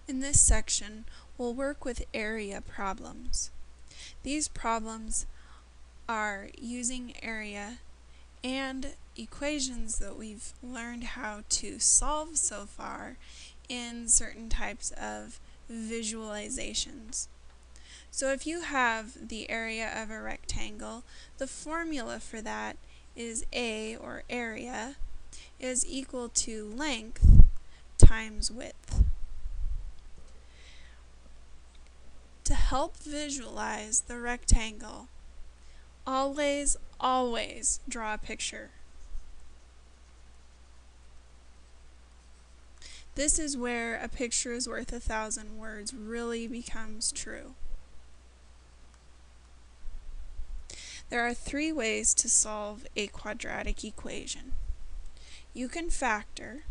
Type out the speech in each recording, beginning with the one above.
In this section, we'll work with area problems. These problems are using area and equations that we've learned how to solve so far in certain types of visualizations. So if you have the area of a rectangle, the formula for that is A, or area, is equal to length times width. To help visualize the rectangle, always draw a picture. This is where a picture is worth 1,000 words really becomes true. There are 3 ways to solve a quadratic equation. You can factor,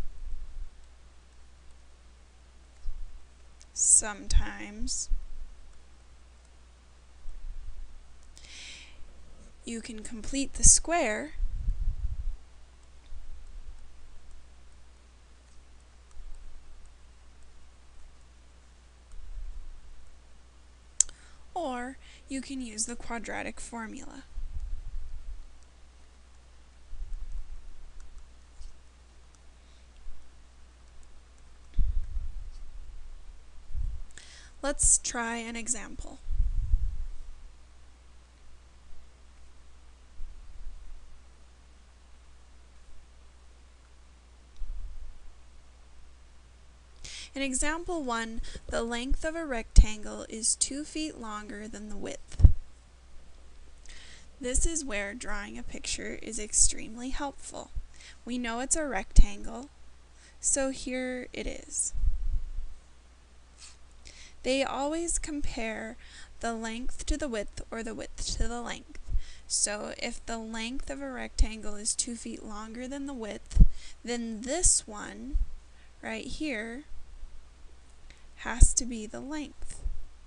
sometimes. You can complete the square, or you can use the quadratic formula. Let's try an example. In example 1, the length of a rectangle is 2 feet longer than the width. This is where drawing a picture is extremely helpful. We know it's a rectangle, so here it is. They always compare the length to the width or the width to the length. So if the length of a rectangle is 2 feet longer than the width, then this one right here has to be the length.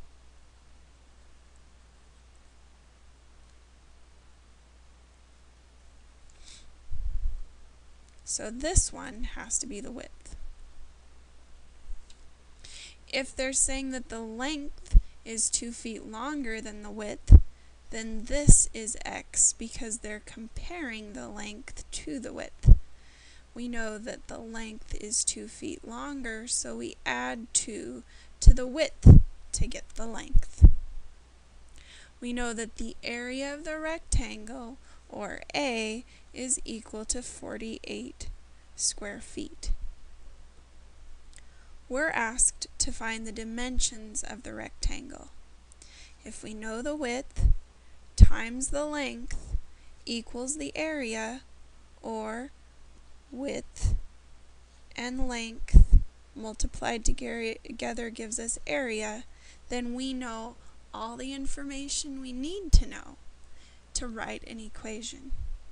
So this one has to be the width. If they're saying that the length is 2 feet longer than the width, then this is x because they're comparing the length to the width. We know that the length is 2 feet longer, so we add 2 to the width to get the length. We know that the area of the rectangle, or A, is equal to 48 square feet. We're asked to find the dimensions of the rectangle. If we know the width times the length equals the area, or width and length multiplied together gives us area, then we know all the information we need to know to write an equation.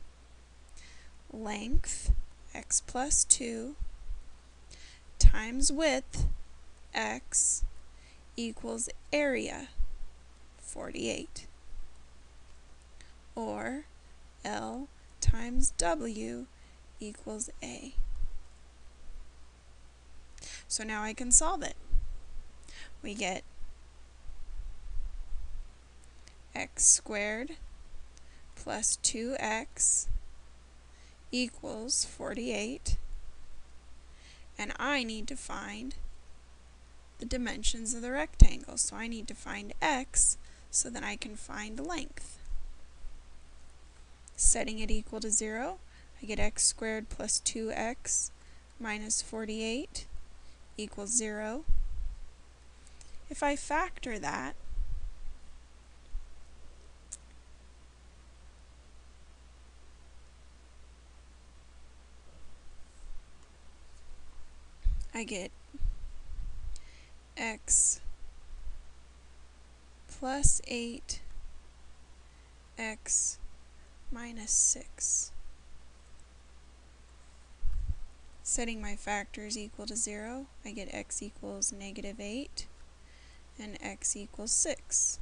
Length, x plus 2, times width, x, equals area, 48. Or L times W equals A. So now I can solve it. We get x squared plus 2x equals 48. And I need to find the dimensions of the rectangle. So I need to find x so that I can find length. Setting it equal to 0, I get x squared plus 2x minus 48 equals 0. If I factor that, I get x plus 8 x minus 6. Setting my factors equal to 0, I get x equals negative 8 and x equals 6.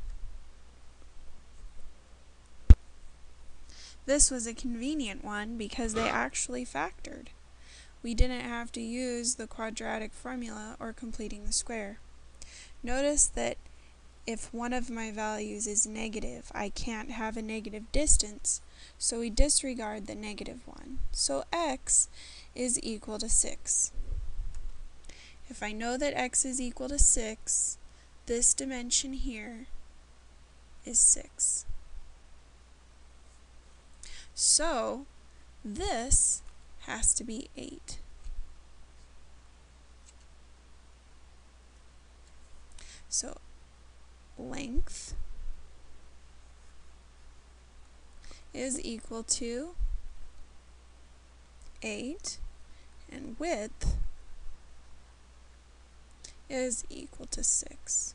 This was a convenient one because they actually factored. we didn't have to use the quadratic formula or completing the square. Notice that if one of my values is negative, I can't have a negative distance, so we disregard the negative one. So x is equal to 6. If I know that x is equal to 6, this dimension here is 6. So this has to be 8. So length is equal to 8, and width is equal to 6.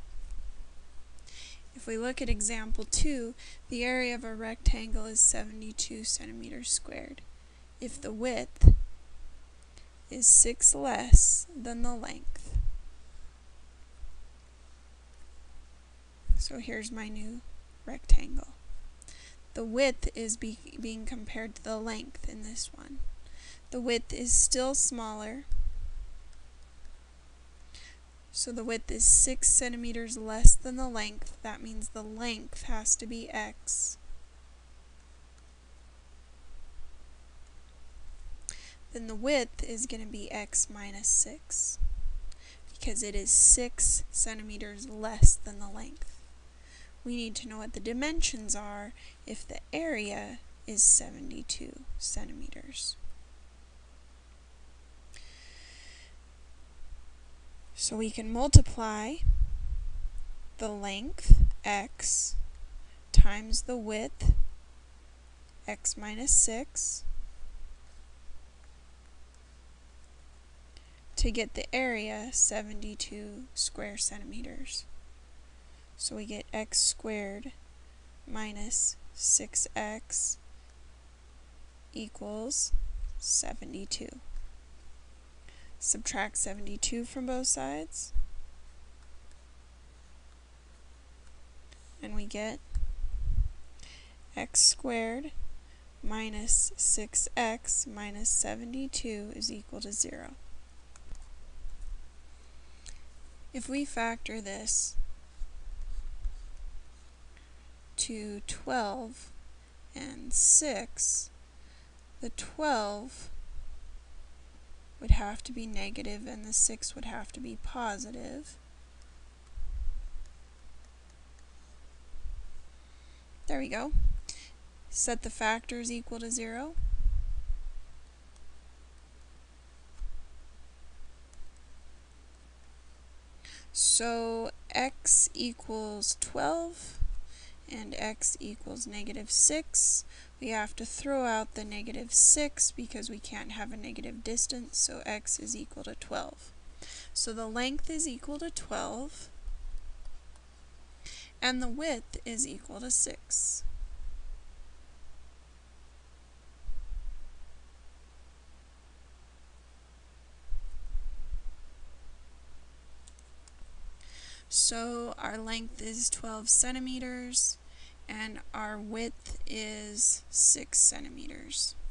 If we look at example 2, the area of a rectangle is 72 centimeters squared. If the width is 6 less than the length. So here's my new rectangle. The width is being compared to the length in this one. The width is still smaller, so the width is 6 centimeters less than the length. That means the length has to be x. Then the width is going to be x minus 6, because it is 6 centimeters less than the length. We need to know what the dimensions are if the area is 72 centimeters. So we can multiply the length, x, times the width, x minus 6, to get the area, 72 square centimeters. So we get x squared minus 6x equals 72. Subtract 72 from both sides, and we get x squared minus 6x minus 72 is equal to 0. If we factor this to 12 and 6, the 12 would have to be negative and the 6 would have to be positive. There we go. Set the factors equal to 0. So x equals 12 and x equals negative 6. We have to throw out the negative 6 because we can't have a negative distance, so x is equal to 12. So the length is equal to 12, and the width is equal to 6. So our length is 12 centimeters, and our width is 6 centimeters.